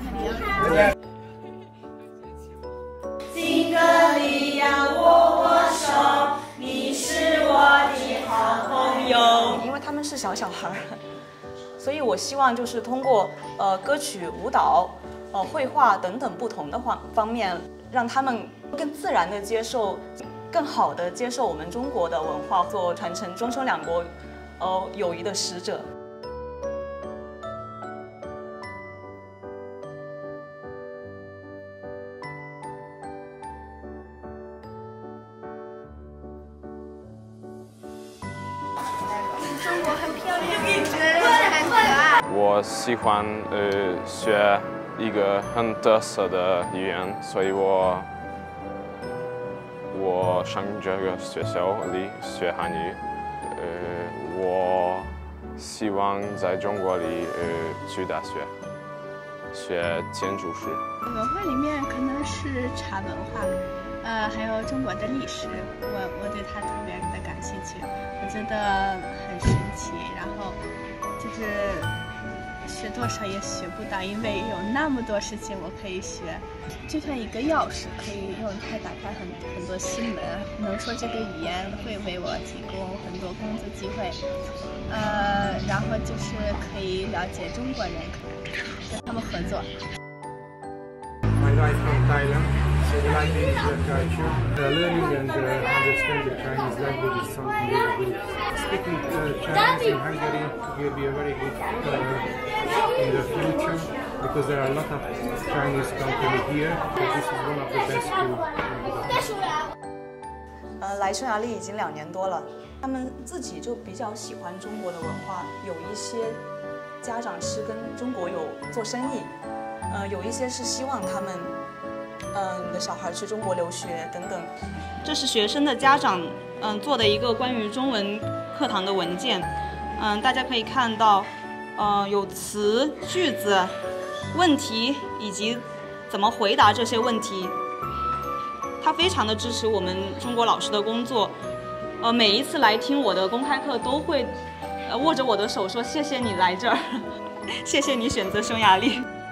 金歌里要握握手，你是我的好朋友。 因为他们是小孩儿，所以我希望就是通过歌曲、舞蹈、绘画等等不同的方面，让他们更自然地接受。 更好地接受我们中国的文化，做传承中中两国友谊的使者。 中国很漂亮，很可爱。 我喜欢学一个很特色的语言，所以我上这个学校里学汉语，我希望在中国里去大学学建筑师。 文化里面可能是茶文化，还有中国的历史，我对它特别的感兴趣，我觉得很神奇，然后就是学多少也学不到，因为有那么多事情我可以学，就像一个钥匙，可以用它打开很多心门。能说这个语言会为我提供很多工作机会，然后就是可以了解中国人，跟他们合作。 My wife from Thailand, so we like the Indian culture. Learning and understanding Chinese language is something really good. Speaking Chinese in Hungary will be a very good in the future because there are a lot of Chinese companies here. So this is one of the best schools. 来匈牙利已经2年多了，他们自己就比较喜欢中国的文化，有一些家长是跟中国有做生意。 有一些是希望他们，你的小孩去中国留学等等。这是学生的家长，做的一个关于中文课堂的文件。大家可以看到，有词、句子、问题以及怎么回答这些问题。他非常的支持我们中国老师的工作。每一次来听我的公开课，都会握着我的手说：“谢谢你来这儿，谢谢你选择匈牙利。”